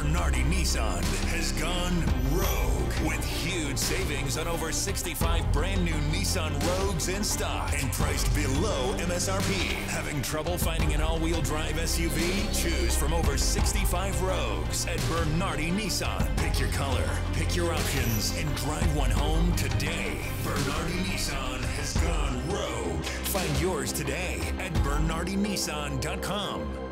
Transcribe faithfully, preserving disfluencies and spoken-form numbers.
Bernardi Nissan has gone rogue with huge savings on over sixty-five brand new Nissan Rogues in stock and priced below M S R P. Having trouble finding an all-wheel drive S U V? Choose from over sixty-five Rogues at Bernardi Nissan. Pick your color, pick your options, and drive one home today. Bernardi Nissan has gone rogue. Find yours today at Bernardi Nissan dot com.